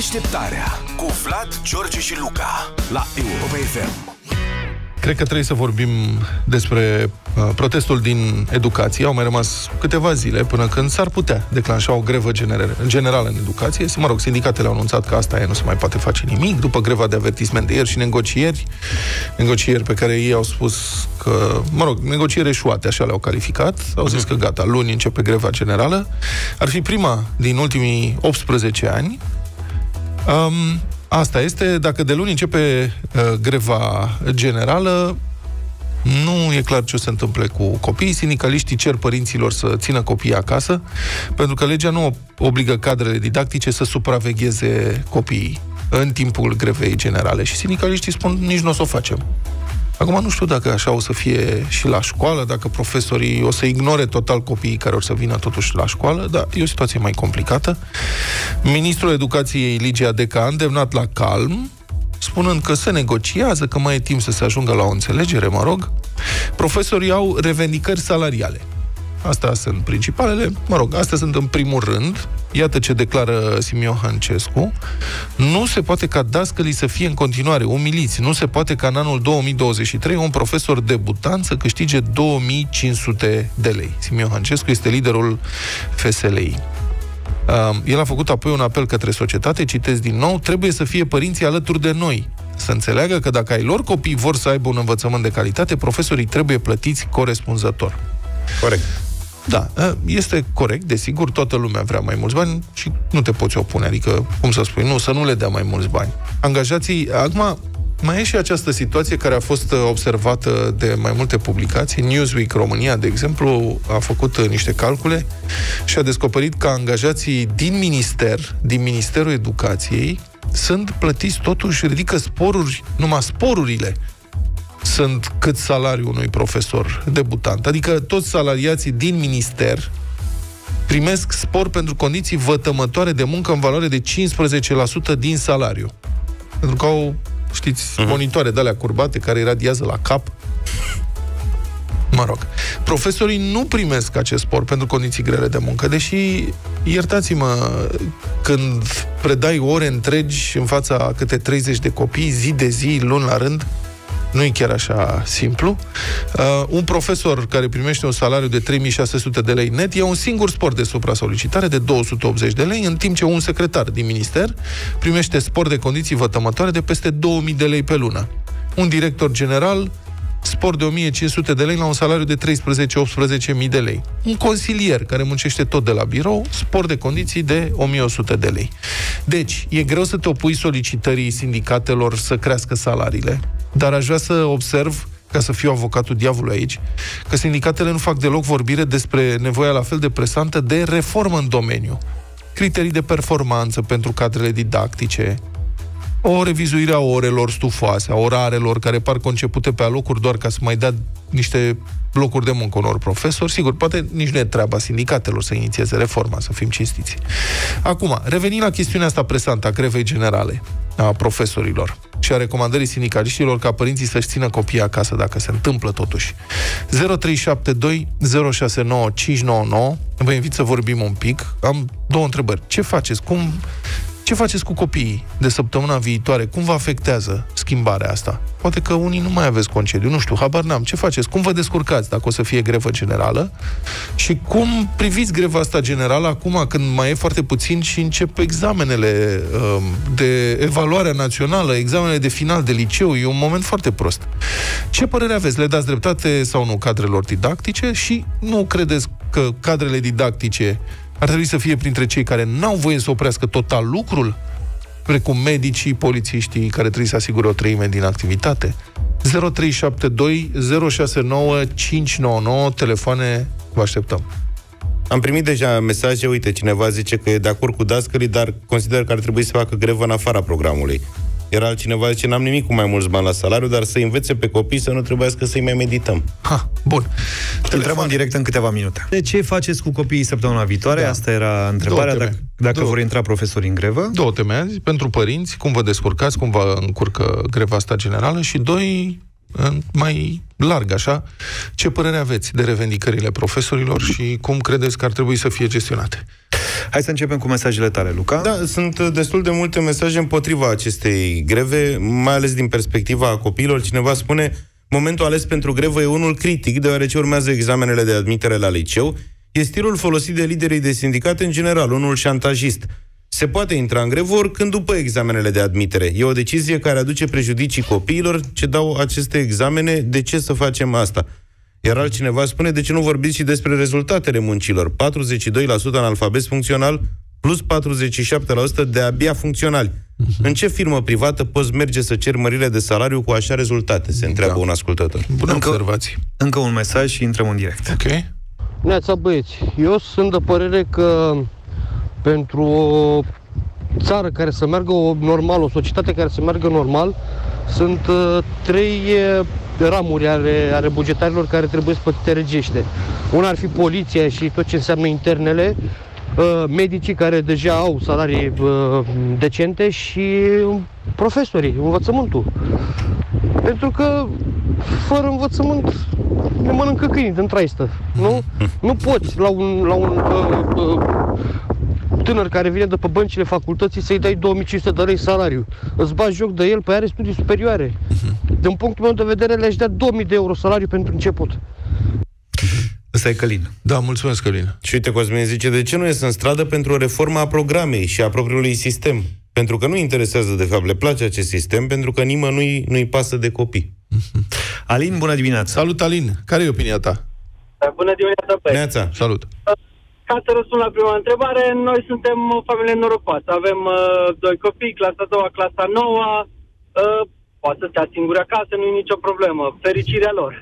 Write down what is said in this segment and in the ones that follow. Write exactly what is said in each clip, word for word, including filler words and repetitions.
Deșteptarea cu Vlad, George și Luca la Europa F M. Cred că trebuie să vorbim despre uh, protestul din educație. Au mai rămas câteva zile până când s-ar putea declanșa o grevă gener- generală în educație. Mă rog, sindicatele au anunțat că asta e, nu se mai poate face nimic, după greva de avertisment de ieri și negocieri, negocieri pe care ei au spus că, mă rog, negocieri eșuate, așa le-au calificat. Au zis că gata, luni începe greva generală. Ar fi prima din ultimii optsprezece ani. Um, Asta este, dacă de luni începe uh, greva generală, nu e clar ce o să se întâmple cu copiii. Sindicaliștii cer părinților să țină copiii acasă, pentru că legea nu obligă cadrele didactice să supravegheze copiii în timpul grevei generale. Și sindicaliștii spun, nici nu o să o facem. Acum nu știu dacă așa o să fie și la școală, dacă profesorii o să ignore total copiii care o să vină totuși la școală, dar e o situație mai complicată. Ministrul Educației, Ligia Deca, a îndemnat la calm, spunând că se negociază, că mai e timp să se ajungă la o înțelegere, mă rog. Profesorii au revendicări salariale. Astea sunt principalele. Mă rog, astea sunt în primul rând. Iată ce declară Simion Hancescu. Nu se poate ca dascălii să fie în continuare umiliți. Nu se poate ca în anul două mii douăzeci și trei un profesor debutant să câștige două mii cinci sute de lei. Simion Hancescu este liderul F S L I. Uh, el a făcut apoi un apel către societate, citez din nou, trebuie să fie părinții alături de noi. Să înțeleagă că dacă ai lor copii vor să aibă un învățământ de calitate, profesorii trebuie plătiți corespunzător. Corect. Da, este corect, desigur, toată lumea vrea mai mulți bani și nu te poți opune, adică, cum să spui, nu, să nu le dea mai mulți bani. Angajații, acum, mai e și această situație care a fost observată de mai multe publicații. Newsweek România, de exemplu, a făcut niște calcule și a descoperit că angajații din minister, din Ministerul Educației, sunt plătiți totuși, ridică sporuri, numai sporurile sunt cât salariul unui profesor debutant. Adică toți salariații din minister primesc spor pentru condiții vătămătoare de muncă în valoare de cincisprezece la sută din salariu. Pentru că au, știți, uh-huh. monitoare de-alea curbate care iradiază la cap. Mă rog. Profesorii nu primesc acest spor pentru condiții grele de muncă, deși, iertați-mă, când predai ore întregi în fața câte treizeci de copii, zi de zi, luni la rând, nu e chiar așa simplu. Uh, un profesor care primește un salariu de trei mii șase sute de lei net ia un singur spor de supra-solicitare de două sute optzeci de lei, în timp ce un secretar din minister primește spor de condiții vătămătoare de peste două mii de lei pe lună. Un director general, spor de o mie cinci sute de lei la un salariu de treisprezece optsprezece mii de lei. Un consilier care muncește tot de la birou, spor de condiții de o mie o sută de lei. Deci, e greu să te opui solicitării sindicatelor să crească salariile, dar aș vrea să observ, ca să fiu avocatul diavolului aici, că sindicatele nu fac deloc vorbire despre nevoia la fel de presantă de reformă în domeniu. Criterii de performanță pentru cadrele didactice, o revizuire a orelor stufoase, a orarelor care par concepute pe alocuri doar ca să mai dea niște locuri de muncă unor profesori. Sigur, poate nici nu e treaba sindicatelor să inițieze reforma, să fim cinstiți. Acum, revenind la chestiunea asta presantă a grevei generale a profesorilor și a recomandării sindicaliștilor ca părinții să-și țină copiii acasă, dacă se întâmplă totuși. zero trei șapte doi zero șase nouă cinci nouă nouă. Vă invit să vorbim un pic. Am două întrebări. Ce faceți? Cum... Ce faceți cu copiii de săptămâna viitoare? Cum vă afectează schimbarea asta? Poate că unii nu mai aveți concediu, nu știu, habar n-am. Ce faceți? Cum vă descurcați dacă o să fie grevă generală? Și cum priviți greva asta generală acum când mai e foarte puțin și încep examenele um, de evaluare națională, examenele de final de liceu? E un moment foarte prost. Ce părere aveți? Le dați dreptate sau nu cadrelor didactice? Și nu credeți că cadrele didactice ar trebui să fie printre cei care n-au voie să oprească total lucrul, precum medicii, polițiștii, care trebuie să asigure o treime din activitate? zero trei șapte doi zero șase nouă cinci nouă nouă, telefoane, vă așteptăm. Am primit deja mesaje, uite, cineva zice că e de acord cu dascălii, dar consider că ar trebui să facă grevă în afara programului. Iar altcineva zice, n-am nimic cu mai mulți bani la salariu, dar să învețe pe copii să nu trebuiască să-i mai medităm. Ha, bun. Îl întrebăm direct în câteva minute. De ce faceți cu copiii săptămâna viitoare? Da. Asta era întrebarea, dacă, dacă vor intra profesorii în grevă. Două teme azi. Pentru părinți, cum vă descurcați, cum vă încurcă greva asta generală, și doi, mai larg, așa. Ce părere aveți de revendicările profesorilor și cum credeți că ar trebui să fie gestionate? Hai să începem cu mesajele tale, Luca. Da, sunt destul de multe mesaje împotriva acestei greve, mai ales din perspectiva copiilor. Cineva spune, momentul ales pentru grevă e unul critic, deoarece urmează examenele de admitere la liceu. E stilul folosit de liderii de sindicate în general, unul șantajist. Se poate intra în grevă oricând după examenele de admitere. E o decizie care aduce prejudicii copiilor ce dau aceste examene. De ce să facem asta? Iar altcineva spune, de ce nu vorbiți și despre rezultatele muncilor? patruzeci și doi la sută analfabet funcțional plus patruzeci și șapte la sută de abia funcționali. Uh-huh. În ce firmă privată poți merge să ceri mărire de salariu cu așa rezultate? Se întreabă da. un ascultător. Bună observație. Încă un mesaj și intrăm în direct. Ok. Neața, băieți, eu sunt de părere că pentru o țară care să meargă o, normal, o societate care să meargă normal, sunt uh, trei uh, ramuri ale, ale bugetarilor care trebuie să plătite regește. Una ar fi poliția și tot ce înseamnă internele, uh, medicii care deja au salarii uh, decente și profesorii, învățământul. Pentru că fără învățământ ne mănâncă câinii din traistă, nu? Nu poți la un, la un uh, uh, tânăr care vine de pe băncile facultății să-i dai două mii cinci sute de lei salariu. Îți bagi joc de el, pe are studii superioare. Din punctul meu de vedere, le-aș da două mii de euro salariu pentru început. Ăsta e Călin. Da, mulțumesc, Călin. Și uite, Cosmin zice, de ce nu ies în stradă pentru o reformă a programei și a propriului sistem? Pentru că nu interesează, de fapt, le place acest sistem, pentru că nimănui nu-i pasă de copii. Alin, bună dimineața! Salut, Alin! Care e opinia ta? Bună dimineața, băi! Neața! Salut! Ca să răspund la prima întrebare, noi suntem o familie norocoasă. Avem uh, doi copii, clasa a doua, clasa a noua. Uh, poate să stea singuri acasă, nu e nicio problemă. Fericirea lor.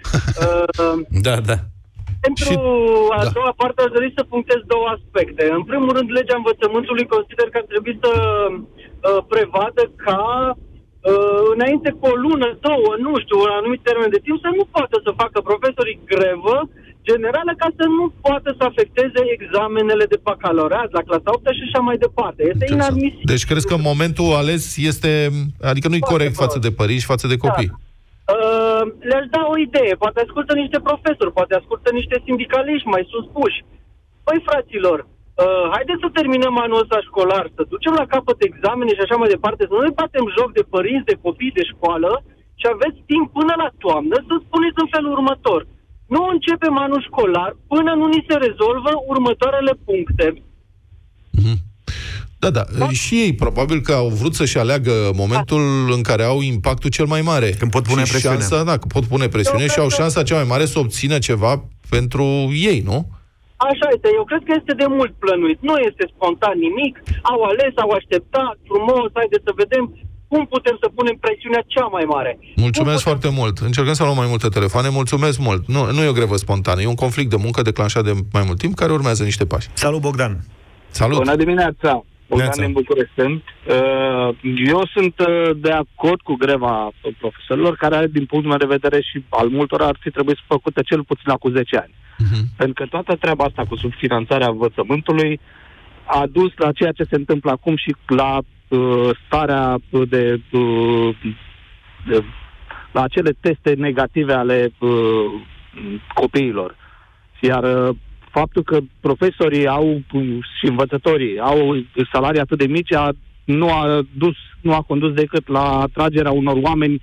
Uh, da, da. Pentru și, a da. doua parte aș dori să punctez două aspecte. În primul rând, legea învățământului consider că ar trebui să uh, prevadă ca uh, înainte cu o lună, două, nu știu, un anumit termen de timp, să nu poată să facă profesorii grevă generală ca să nu poată să afecteze examenele de bacalaureat la clasa a opta și așa mai departe. Este inadmisibil. Deci crezi că momentul ales este, adică nu-i corect față de părinți și față de copii? Da. Uh, le-aș da o idee. Poate ascultă niște profesori, poate ascultă niște sindicaliști mai suspuși. Păi, fraților, uh, haideți să terminăm anul ăsta școlar, să ducem la capăt examene și așa mai departe, să nu ne batem joc de părinți, de copii, de școală și aveți timp până la toamnă să spuneți în felul următor. Nu începem anul școlar până nu ni se rezolvă următoarele puncte. Mm-hmm. Da, da, da. Și ei probabil că au vrut să-și aleagă momentul da. în care au impactul cel mai mare. Când pot pune presiune. Șansa, da, că pot pune presiune și au șansa cea mai mare să obțină ceva pentru ei, nu? Așa este. Eu cred că este de mult plănuit. Nu este spontan nimic. Au ales, au așteptat, frumos, haideți să vedem cum putem să punem presiunea cea mai mare. Mulțumesc foarte mult. Încercăm să luăm mai multe telefoane. Mulțumesc mult. Nu, nu e o grevă spontană, e un conflict de muncă declanșat de mai mult timp care urmează niște pași. Salut, Bogdan! Salut! Bună dimineața! Bogdan din București sunt. Eu sunt de acord cu greva profesorilor, care, din punctul meu de vedere și al multora, ar fi trebuit făcută cel puțin la cu zece ani. Uh-huh. Pentru că toată treaba asta cu subfinanțarea învățământului a dus la ceea ce se întâmplă acum și la uh, starea de, uh, de la acele teste negative ale uh, copiilor. Iar uh, faptul că profesorii au și învățătorii au salarii atât de mici a, nu, a dus, nu a condus decât la atragerea unor oameni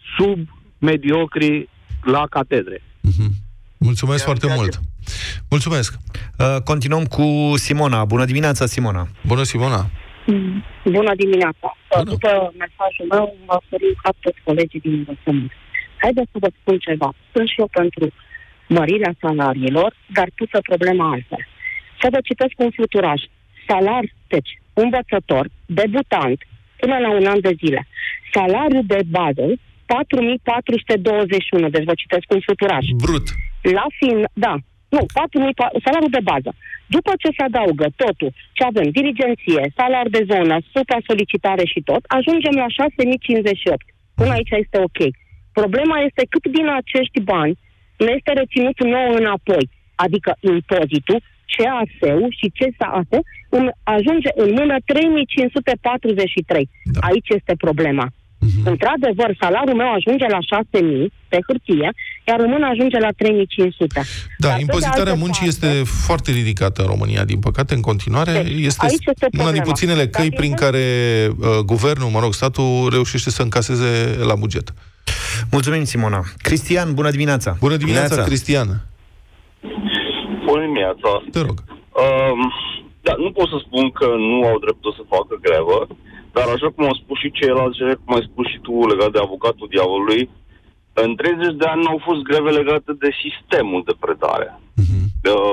sub-mediocri la catedre. Mm-hmm. Mulțumesc Iar foarte mult! Ce... Mulțumesc! Uh, continuăm cu Simona. Bună dimineața, Simona! Bună, Simona! Bună dimineața! Bună. După mesajul meu, mă ferim ca toți colegii din învățământ. Haideți să vă spun ceva. Sunt și eu pentru mărirea salariilor, dar pusă problema altfel. Să vă citesc un fluturaj. Salar, deci, învățător, debutant, până la un an de zile. Salariul de bază, patru mii patru sute douăzeci și unu, deci vă citesc un fluturaj. Brut. La fin, da, nu, patru mii, salariul de bază. După ce se adaugă totul, ce avem, dirigenție, salar de zonă, supra-solicitare și tot, ajungem la șase mii cincizeci și opt. Până aici este ok. Problema este cât din acești bani ne este reținut nou înapoi, adică impozitul, C A S-ul și C S A S ajunge în mână trei mii cinci sute patruzeci și trei. Da. Aici este problema. Uh-huh. Într-adevăr, salariul meu ajunge la șase mii pe hârtie, iar român ajunge la trei mii cinci sute. Da, Dar impozitarea muncii parte, este foarte ridicată în România, din păcate, în continuare. Deci, este, este una din puținele căi Dar prin este... care uh, guvernul, mă rog, statul, reușește să încaseze la buget. Mulțumim, Simona. Cristian, bună dimineața! Bună dimineața, dimineața. Cristian! Bună dimineața! Te rog. Um, da, nu pot să spun că nu au dreptul să facă grevă, dar așa cum au spus și ceilalți, cum ai spus și tu legat de avocatul diavolului, în treizeci de ani au fost greve legate de sistemul de predare. Uh-huh. Uh,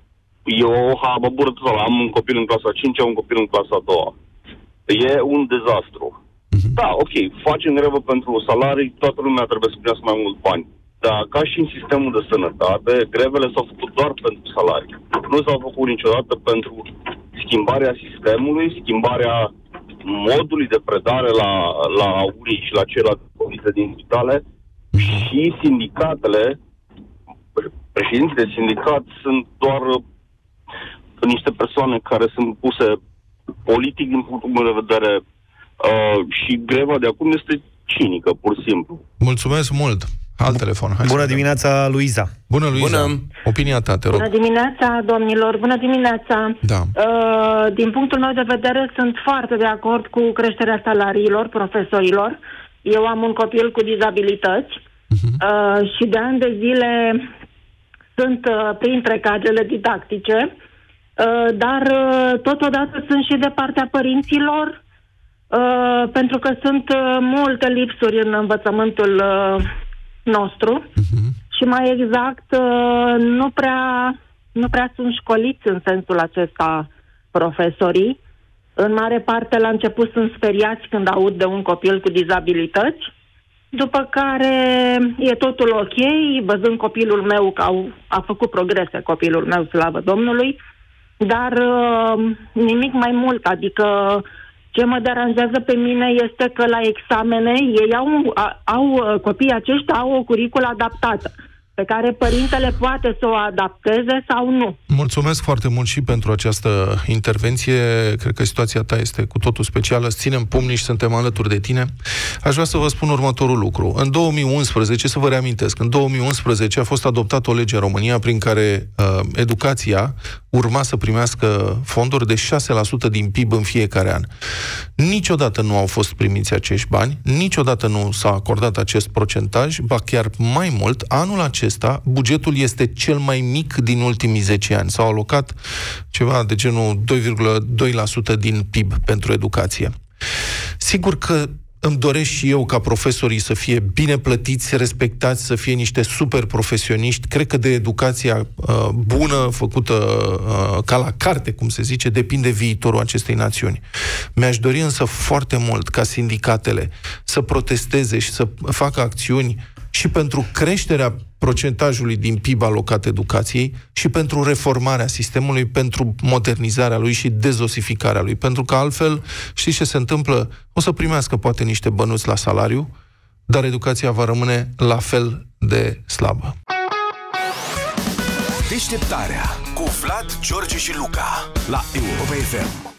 eu mă bură total, am un copil în clasa a cincea, un copil în clasa a doua. E un dezastru. Uh-huh. Da, ok, facem grevă pentru salarii, toată lumea trebuie să primească mai mulți bani. Dar ca și în sistemul de sănătate, grevele s-au făcut doar pentru salarii. Nu s-au făcut niciodată pentru schimbarea sistemului, schimbarea modului de predare la, la unii și la ceilalți copii din spitale. Și sindicatele, președinții de sindicat sunt doar niște persoane care sunt puse politic din punctul meu de vedere uh, și greva de acum este cinică, pur și simplu. Mulțumesc mult! Alt telefon. Hai Bună dimineața, Luiza. Bună, Luiza. Bună. Opinia ta, te rog. Bună dimineața, domnilor. Bună dimineața. Da. Uh, din punctul meu de vedere, sunt foarte de acord cu creșterea salariilor profesorilor. Eu am un copil cu dizabilități uh-huh. uh, și de ani de zile sunt uh, printre cadrele didactice, uh, dar uh, totodată sunt și de partea părinților, uh, pentru că sunt uh, multe lipsuri în învățământul uh, nostru uh-huh. și mai exact uh, nu prea, nu prea sunt școliți în sensul acesta profesorii. În mare parte, la început sunt speriați când aud de un copil cu dizabilități, după care e totul ok, văzând copilul meu că au, a făcut progrese, copilul meu, slavă Domnului, dar uh, nimic mai mult, adică ce mă deranjează pe mine este că la examene ei au, au copiii aceștia au o curiculă adaptată, pe care părintele poate să o adapteze sau nu. Mulțumesc foarte mult și pentru această intervenție. Cred că situația ta este cu totul specială. Ținem pumnii și suntem alături de tine. Aș vrea să vă spun următorul lucru. În două mii unsprezece, să vă reamintesc, în două mii unsprezece a fost adoptată o lege în România prin care uh, educația urma să primească fonduri de șase la sută din P I B în fiecare an. Niciodată nu au fost primiți acești bani, niciodată nu s-a acordat acest procentaj, ba chiar mai mult, anul acesta bugetul este cel mai mic din ultimii zece ani. S-au alocat ceva de genul doi virgulă doi la sută din P I B pentru educație. Sigur că îmi doresc și eu ca profesorii să fie bine plătiți, respectați, să fie niște super profesioniști. Cred că de educația uh, bună, făcută uh, ca la carte, cum se zice, depinde viitorul acestei națiuni. Mi-aș dori însă foarte mult ca sindicatele să protesteze și să facă acțiuni și pentru creșterea procentajului din P I B alocat educației și pentru reformarea sistemului, pentru modernizarea lui și dezosificarea lui. Pentru că altfel, știți ce se întâmplă? O să primească poate niște bănuți la salariu, dar educația va rămâne la fel de slabă. Deșteptarea cu Vlad, George și Luca la Europa F M.